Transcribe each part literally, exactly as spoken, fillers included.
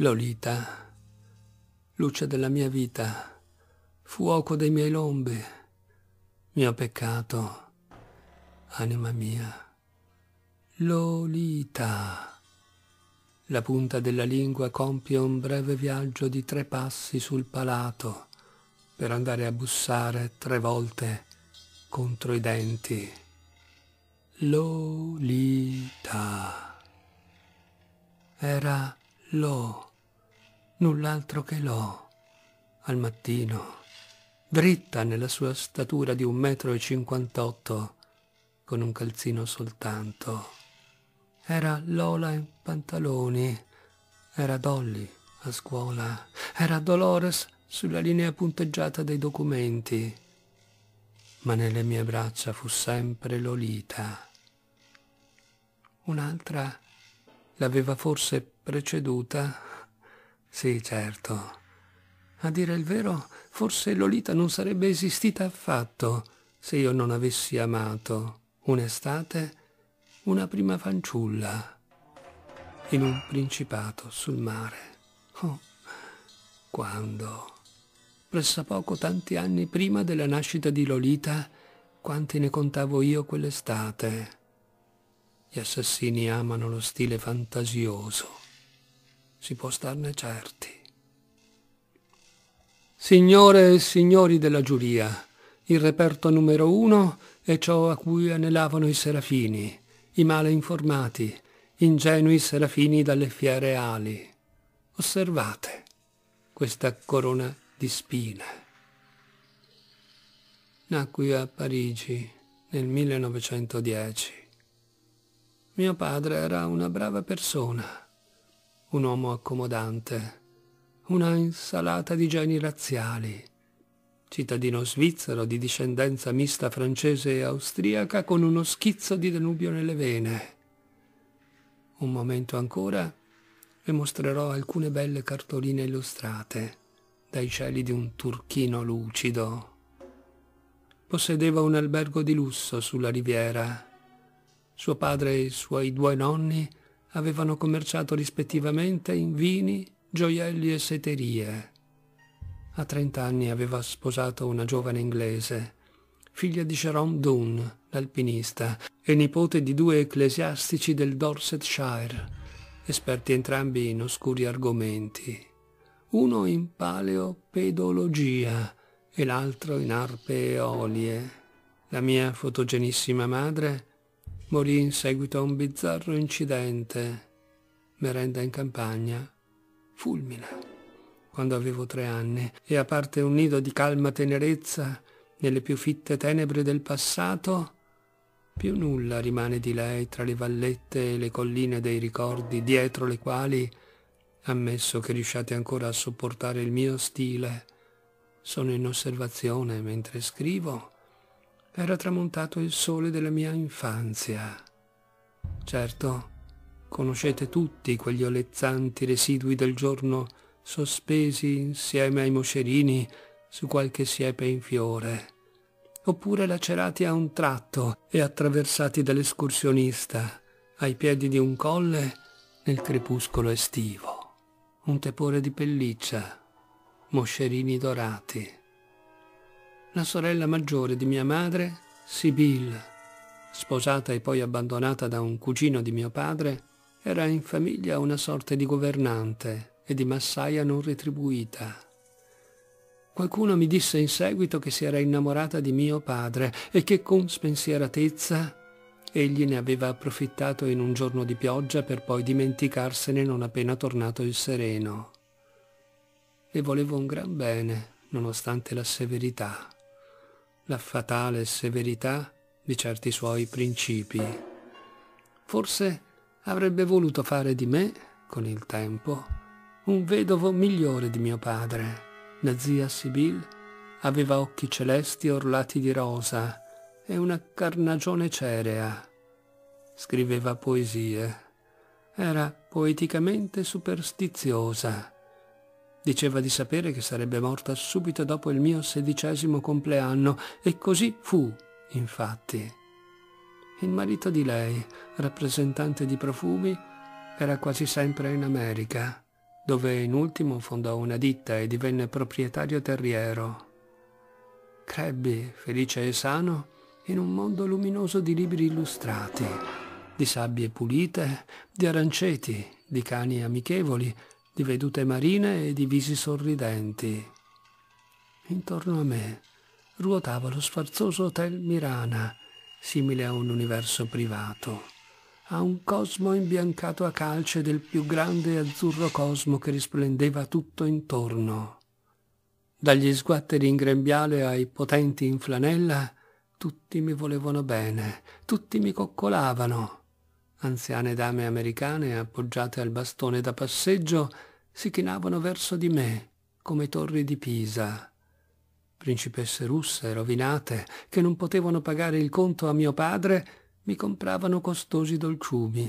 Lolita, luce della mia vita, fuoco dei miei lombi, mio peccato, anima mia. Lolita. La punta della lingua compie un breve viaggio di tre passi sul palato per andare a bussare tre volte contro i denti. Lolita. Era Lo, null'altro che Lo, al mattino, dritta nella sua statura di un metro e cinquantotto, con un calzino soltanto. Era Lola in pantaloni, era Dolly a scuola, era Dolores sulla linea punteggiata dei documenti, ma nelle mie braccia fu sempre Lolita. Un'altra l'aveva forse preceduta? Sì, certo. A dire il vero, forse Lolita non sarebbe esistita affatto se io non avessi amato, un'estate, una prima fanciulla, in un principato sul mare. Oh, quando? Pressappoco tanti anni prima della nascita di Lolita, quanti ne contavo io quell'estate. Gli assassini amano lo stile fantasioso, si può starne certi. Signore e signori della giuria, il reperto numero uno è ciò a cui anelavano i serafini, i male informati, ingenui serafini dalle fiere ali. Osservate questa corona di spine. Nacqui a Parigi nel millenovecentodieci. Mio padre era una brava persona, un uomo accomodante, una insalata di geni razziali, cittadino svizzero di discendenza mista francese e austriaca con uno schizzo di Danubio nelle vene. Un momento ancora e mostrerò alcune belle cartoline illustrate dai cieli di un turchino lucido. Possedeva un albergo di lusso sulla riviera. Suo padre e i suoi due nonni avevano commerciato rispettivamente in vini, gioielli e setterie. A trent'anni aveva sposato una giovane inglese, figlia di Jerome Dunn, l'alpinista, e nipote di due ecclesiastici del Dorsetshire, esperti entrambi in oscuri argomenti, uno in paleopedologia e l'altro in arpe eolie. La mia fotogenissima madre morì in seguito a un bizzarro incidente, merenda in campagna, fulmine, quando avevo tre anni, e a parte un nido di calma tenerezza nelle più fitte tenebre del passato, più nulla rimane di lei tra le vallette e le colline dei ricordi, dietro le quali, ammesso che riusciate ancora a sopportare il mio stile, sono in osservazione mentre scrivo, era tramontato il sole della mia infanzia. Certo, conoscete tutti quegli olezzanti residui del giorno sospesi insieme ai moscerini su qualche siepe in fiore, oppure lacerati a un tratto e attraversati dall'escursionista ai piedi di un colle nel crepuscolo estivo. Un tepore di pelliccia, moscerini dorati. La sorella maggiore di mia madre, Sibyl, sposata e poi abbandonata da un cugino di mio padre, era in famiglia una sorta di governante e di massaia non retribuita. Qualcuno mi disse in seguito che si era innamorata di mio padre e che con spensieratezza egli ne aveva approfittato in un giorno di pioggia per poi dimenticarsene non appena tornato il sereno. Le volevo un gran bene, nonostante la severità, la fatale severità di certi suoi principi. Forse avrebbe voluto fare di me, con il tempo, un vedovo migliore di mio padre. La zia Sibyl aveva occhi celesti orlati di rosa e una carnagione cerea. Scriveva poesie. Era poeticamente superstiziosa. Diceva di sapere che sarebbe morta subito dopo il mio sedicesimo compleanno, e così fu, infatti. Il marito di lei, rappresentante di profumi, era quasi sempre in America, dove in ultimo fondò una ditta e divenne proprietario terriero. Crebbi, felice e sano, in un mondo luminoso di libri illustrati, di sabbie pulite, di aranceti, di cani amichevoli, di vedute marine e di visi sorridenti. Intorno a me ruotava lo sfarzoso Hotel Mirana, simile a un universo privato, a un cosmo imbiancato a calce del più grande azzurro cosmo che risplendeva tutto intorno. Dagli sguatteri in grembiale ai potenti in flanella, tutti mi volevano bene, tutti mi coccolavano. Anziane dame americane appoggiate al bastone da passeggio si chinavano verso di me come torri di Pisa. Principesse russe rovinate che non potevano pagare il conto a mio padre mi compravano costosi dolciumi.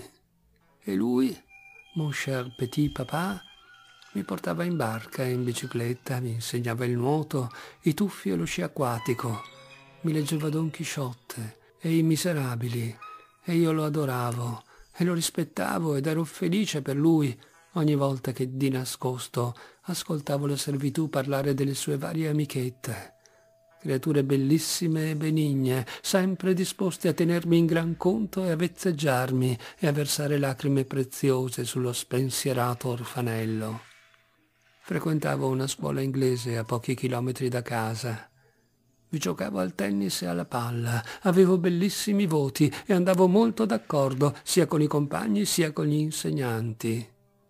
E lui, mon cher petit papa, mi portava in barca e in bicicletta, mi insegnava il nuoto, i tuffi e lo sci acquatico, mi leggeva Don Chisciotte e I Miserabili, e io lo adoravo e lo rispettavo ed ero felice per lui ogni volta che di nascosto ascoltavo la servitù parlare delle sue varie amichette, creature bellissime e benigne, sempre disposte a tenermi in gran conto e a vezzeggiarmi e a versare lacrime preziose sullo spensierato orfanello. Frequentavo una scuola inglese a pochi chilometri da casa. Vi giocavo al tennis e alla palla, avevo bellissimi voti e andavo molto d'accordo sia con i compagni sia con gli insegnanti.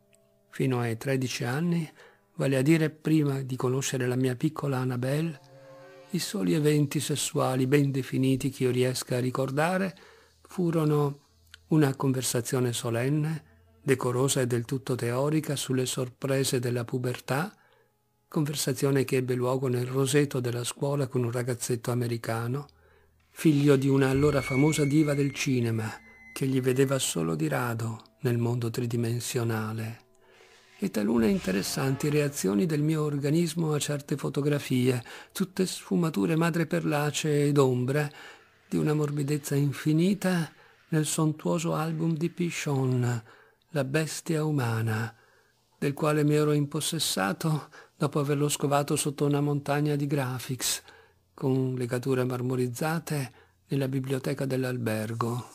Fino ai tredici anni, vale a dire prima di conoscere la mia piccola Annabelle, i soli eventi sessuali ben definiti che io riesca a ricordare furono una conversazione solenne, decorosa e del tutto teorica sulle sorprese della pubertà, conversazione che ebbe luogo nel roseto della scuola con un ragazzetto americano, figlio di una allora famosa diva del cinema, che gli vedeva solo di rado nel mondo tridimensionale, e talune interessanti reazioni del mio organismo a certe fotografie, tutte sfumature madreperlacee ed ombre, di una morbidezza infinita nel sontuoso album di Pichon, La bestia umana, del quale mi ero impossessato dopo averlo scovato sotto una montagna di graphics, con legature marmorizzate nella biblioteca dell'albergo.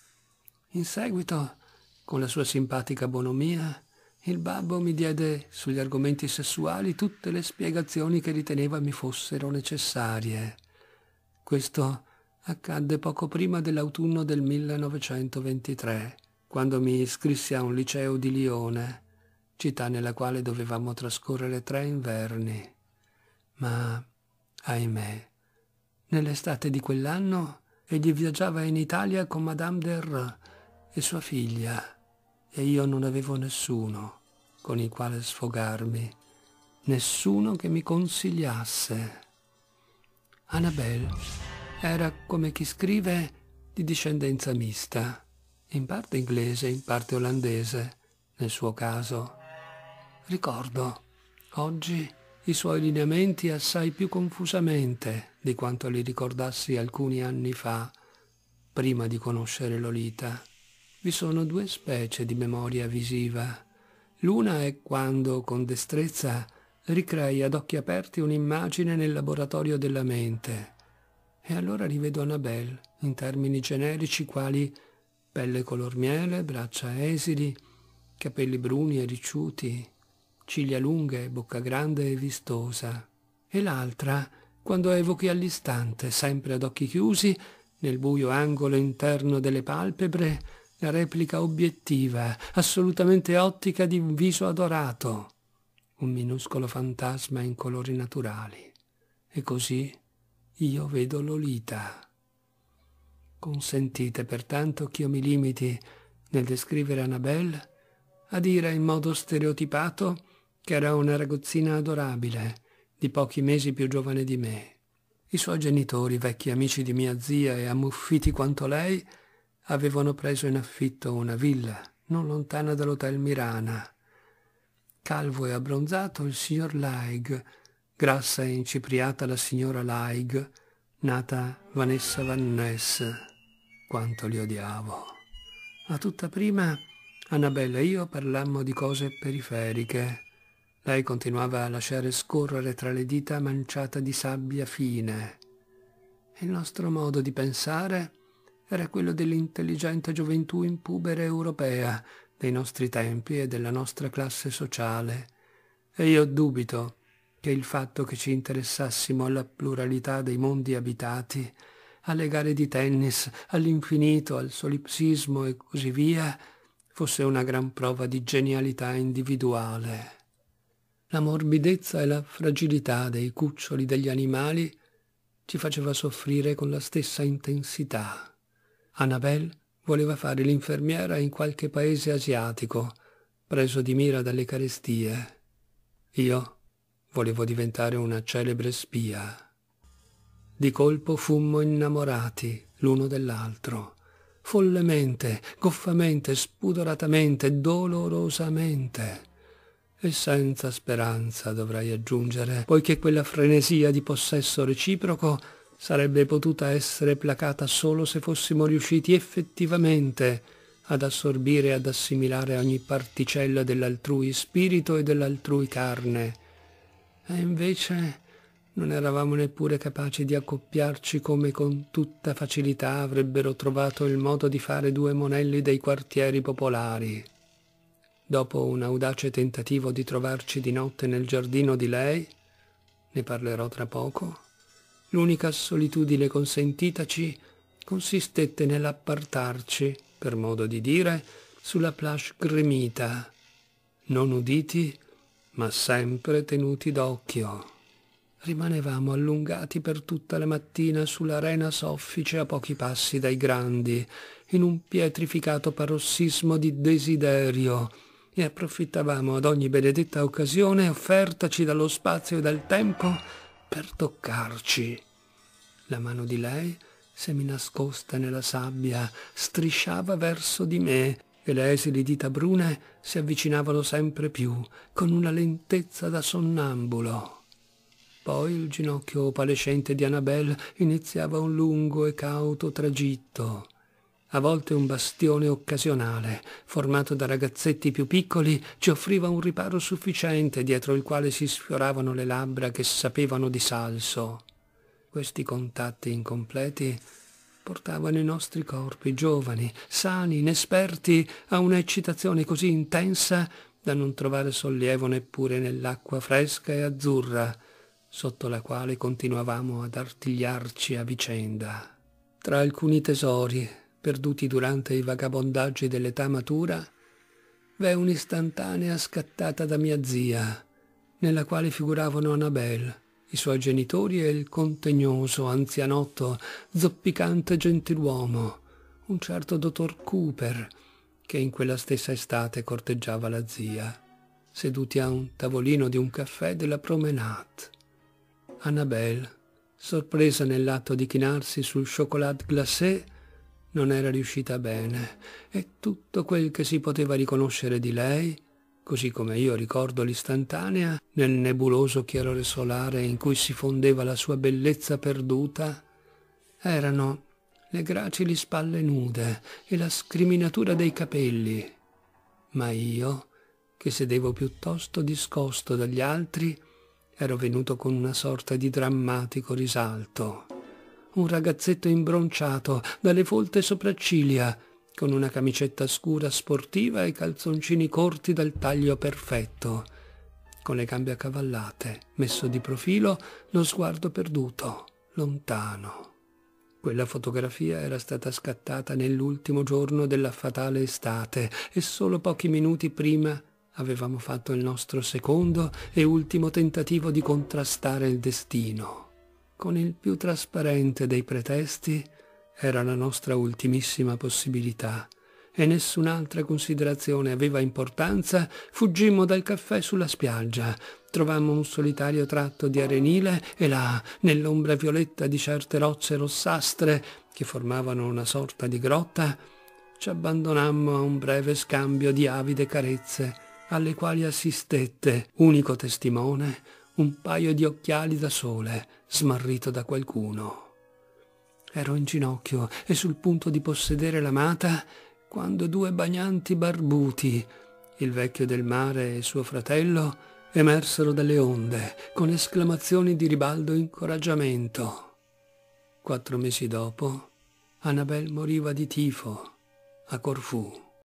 In seguito, con la sua simpatica bonomia, il babbo mi diede sugli argomenti sessuali tutte le spiegazioni che riteneva mi fossero necessarie. Questo accadde poco prima dell'autunno del millenovecentoventitré, quando mi iscrissi a un liceo di Lione, città nella quale dovevamo trascorrere tre inverni. Ma, ahimè, nell'estate di quell'anno egli viaggiava in Italia con Madame d'R e sua figlia, e io non avevo nessuno con il quale sfogarmi, nessuno che mi consigliasse. Annabelle era, come chi scrive, di discendenza mista, in parte inglese, in parte olandese, nel suo caso. Ricordo oggi i suoi lineamenti assai più confusamente di quanto li ricordassi alcuni anni fa, prima di conoscere Lolita. Vi sono due specie di memoria visiva. L'una è quando, con destrezza, ricrei ad occhi aperti un'immagine nel laboratorio della mente, e allora rivedo Annabelle in termini generici quali pelle color miele, braccia esili, capelli bruni e ricciuti, ciglia lunghe, bocca grande e vistosa. E l'altra, quando evochi all'istante, sempre ad occhi chiusi, nel buio angolo interno delle palpebre, la replica obiettiva, assolutamente ottica di un viso adorato, un minuscolo fantasma in colori naturali. E così io vedo Lolita. Consentite pertanto che io mi limiti, nel descrivere Annabelle, a dire in modo stereotipato che era una ragazzina adorabile, di pochi mesi più giovane di me. I suoi genitori, vecchi amici di mia zia e ammuffiti quanto lei, avevano preso in affitto una villa non lontana dall'Hotel Mirana. Calvo e abbronzato il signor Laig, grassa e incipriata la signora Laig, nata Vanessa Van Ness. Quanto li odiavo. A tutta prima Annabelle e io parlammo di cose periferiche, Lei continuava a lasciare scorrere tra le dita manciata di sabbia fine. Il nostro modo di pensare era quello dell'intelligente gioventù impubere europea dei nostri tempi e della nostra classe sociale, e io dubito che il fatto che ci interessassimo alla pluralità dei mondi abitati, alle gare di tennis, all'infinito, al solipsismo e così via, fosse una gran prova di genialità individuale. La morbidezza e la fragilità dei cuccioli degli animali ci faceva soffrire con la stessa intensità. Annabelle voleva fare l'infermiera in qualche paese asiatico, preso di mira dalle carestie. Io volevo diventare una celebre spia. Di colpo fummo innamorati l'uno dell'altro, follemente, goffamente, spudoratamente, dolorosamente. E senza speranza, dovrei aggiungere, poiché quella frenesia di possesso reciproco sarebbe potuta essere placata solo se fossimo riusciti effettivamente ad assorbire e ad assimilare ogni particella dell'altrui spirito e dell'altrui carne. E invece non eravamo neppure capaci di accoppiarci come con tutta facilità avrebbero trovato il modo di fare due monelli dei quartieri popolari. Dopo un audace tentativo di trovarci di notte nel giardino di lei, ne parlerò tra poco, l'unica solitudine consentitaci consistette nell'appartarci, per modo di dire, sulla plage gremita, non uditi, ma sempre tenuti d'occhio. Rimanevamo allungati per tutta la mattina sull'arena soffice a pochi passi dai grandi, in un pietrificato parossismo di desiderio, e approfittavamo ad ogni benedetta occasione offertaci dallo spazio e dal tempo per toccarci. La mano di lei, seminascosta nella sabbia, strisciava verso di me e le esili dita brune si avvicinavano sempre più, con una lentezza da sonnambulo. Poi il ginocchio opalescente di Annabelle iniziava un lungo e cauto tragitto. A volte un bastione occasionale, formato da ragazzetti più piccoli, ci offriva un riparo sufficiente dietro il quale si sfioravano le labbra che sapevano di salso. Questi contatti incompleti portavano i nostri corpi giovani, sani, inesperti, a un'eccitazione così intensa da non trovare sollievo neppure nell'acqua fresca e azzurra, sotto la quale continuavamo ad artigliarci a vicenda. Tra alcuni tesori perduti durante i vagabondaggi dell'età matura, v'è un'istantanea scattata da mia zia, nella quale figuravano Annabelle, i suoi genitori e il contegnoso, anzianotto, zoppicante gentiluomo, un certo dottor Cooper, che in quella stessa estate corteggiava la zia, seduti a un tavolino di un caffè della Promenade. Annabelle, sorpresa nell'atto di chinarsi sul chocolat glacé, non era riuscita bene, e tutto quel che si poteva riconoscere di lei, così come io ricordo l'istantanea, nel nebuloso chiarore solare in cui si fondeva la sua bellezza perduta, erano le gracili spalle nude e la scriminatura dei capelli. Ma io, che sedevo piuttosto discosto dagli altri, ero venuto con una sorta di drammatico risalto. Un ragazzetto imbronciato, dalle folte sopracciglia, con una camicetta scura sportiva e calzoncini corti dal taglio perfetto, con le gambe accavallate, messo di profilo, lo sguardo perduto, lontano. Quella fotografia era stata scattata nell'ultimo giorno della fatale estate e solo pochi minuti prima avevamo fatto il nostro secondo e ultimo tentativo di contrastare il destino. Con il più trasparente dei pretesti era la nostra ultimissima possibilità e nessun'altra considerazione aveva importanza. Fuggimmo dal caffè sulla spiaggia, trovammo un solitario tratto di arenile e là, nell'ombra violetta di certe rocce rossastre che formavano una sorta di grotta, ci abbandonammo a un breve scambio di avide carezze alle quali assistette, unico testimone, un paio di occhiali da sole, smarrito da qualcuno. Ero in ginocchio e sul punto di possedere l'amata quando due bagnanti barbuti, il vecchio del mare e suo fratello, emersero dalle onde con esclamazioni di ribaldo e incoraggiamento. Quattro mesi dopo, Annabel moriva di tifo a Corfù.